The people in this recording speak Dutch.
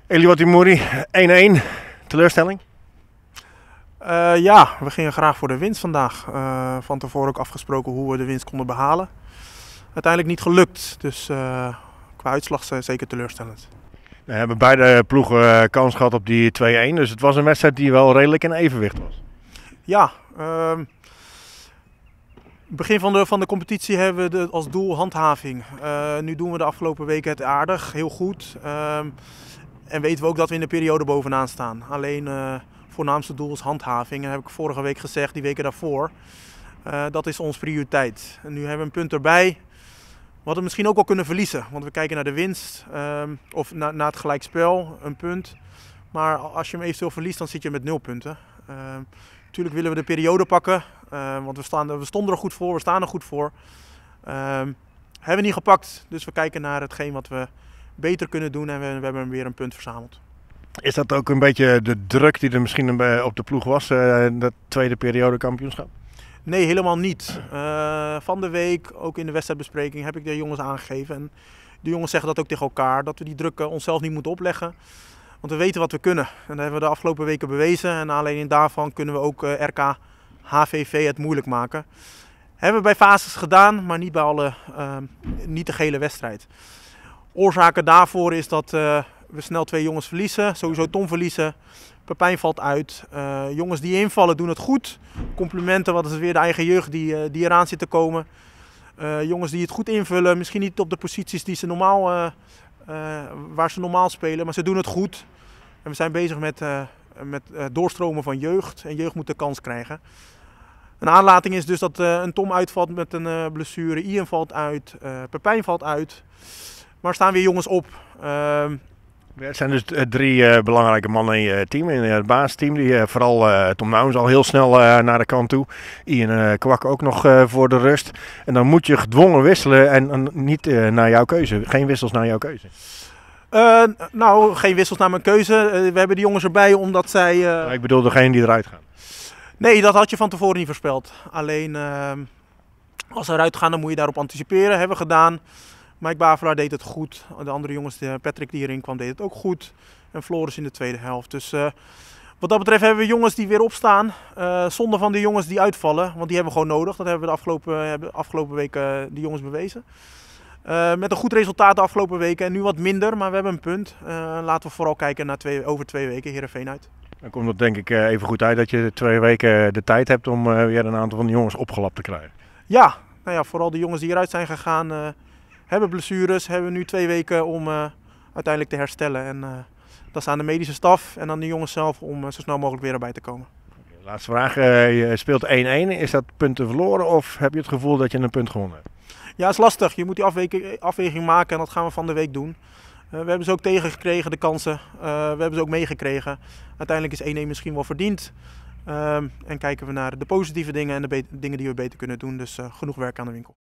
Eliud Timuri, 1-1. Teleurstelling? Ja, we gingen graag voor de winst vandaag. Van tevoren ook afgesproken hoe we de winst konden behalen. Uiteindelijk niet gelukt, dus qua uitslag zeker teleurstellend. We hebben beide ploegen kans gehad op die 2-1, dus het was een wedstrijd die wel redelijk in evenwicht was. Ja, begin van de competitie hebben we als doel handhaving. Nu doen we de afgelopen weken het aardig, heel goed. En weten we ook dat we in de periode bovenaan staan. Alleen voornaamste doel is handhaving. En dat heb ik vorige week gezegd, die weken daarvoor. Dat is onze prioriteit. En nu hebben we een punt erbij. We hadden misschien ook wel kunnen verliezen. Want we kijken naar de winst. Of naar het gelijkspel, een punt. Maar als je hem eventueel verliest, dan zit je met 0 punten. Natuurlijk willen we de periode pakken. Want we stonden er goed voor, we staan er goed voor. Hebben we niet gepakt. Dus we kijken naar hetgeen wat we beter kunnen doen. En we hebben weer een punt verzameld. Is dat ook een beetje de druk die er misschien op de ploeg was, dat tweede periode kampioenschap? Nee, helemaal niet. Van de week, ook in de wedstrijdbespreking, heb ik de jongens aangegeven. En de jongens zeggen dat ook tegen elkaar, dat we die druk onszelf niet moeten opleggen. Want we weten wat we kunnen. En dat hebben we de afgelopen weken bewezen. En naar aanleiding daarvan kunnen we ook RK HVV het moeilijk maken. Hebben we bij fases gedaan, maar niet bij niet de gehele wedstrijd. Oorzaken daarvoor is dat we snel 2 jongens verliezen. Sowieso Tom verliezen. Pepijn valt uit. Jongens die invallen doen het goed. Complimenten, wat is weer de eigen jeugd die eraan zit te komen. Jongens die het goed invullen. Misschien niet op de posities die ze waar ze normaal spelen. Maar ze doen het goed. En we zijn bezig met doorstromen van jeugd. En jeugd moet de kans krijgen. Een aanlating is dus dat een Tom uitvalt met een blessure. Ian valt uit. Pepijn valt uit. Maar er staan weer jongens op. Het zijn dus 3 belangrijke mannen in je team, in het basisteam. Die vooral Tom Nouwens al heel snel naar de kant toe. Ian Kwak ook nog voor de rust. En dan moet je gedwongen wisselen en niet naar jouw keuze. Geen wissels naar jouw keuze. Nou, geen wissels naar mijn keuze. We hebben de jongens erbij omdat zij... Ik bedoel degene die eruit gaan. Nee, dat had je van tevoren niet voorspeld. Alleen als ze eruit gaan, dan moet je daarop anticiperen. Hebben we gedaan. Mike Bavelaar deed het goed. De andere jongens, Patrick die erin kwam, deed het ook goed. En Floris in de tweede helft. Dus wat dat betreft hebben we jongens die weer opstaan. Zonder van de jongens die uitvallen. Want die hebben we gewoon nodig. Dat hebben we de afgelopen weken de jongens bewezen. Met een goed resultaat de afgelopen weken. En nu wat minder, maar we hebben een punt. Laten we vooral kijken naar over 2 weken Heerenveen uit. Dan komt het denk ik even goed uit dat je 2 weken de tijd hebt om weer een aantal van de jongens opgelapt te krijgen. Ja, nou ja, vooral de jongens die eruit zijn gegaan... hebben blessures, hebben we nu 2 weken om uiteindelijk te herstellen. En dat is aan de medische staf en aan de jongens zelf om zo snel mogelijk weer erbij te komen. Laatste vraag, je speelt 1-1. Is dat punten verloren of heb je het gevoel dat je een punt gewonnen hebt? Ja, het is lastig. Je moet die afweging maken en dat gaan we van de week doen. We hebben ze ook tegengekregen, de kansen. We hebben ze ook meegekregen. Uiteindelijk is 1-1 misschien wel verdiend. En kijken we naar de positieve dingen en de dingen die we beter kunnen doen. Dus genoeg werk aan de winkel.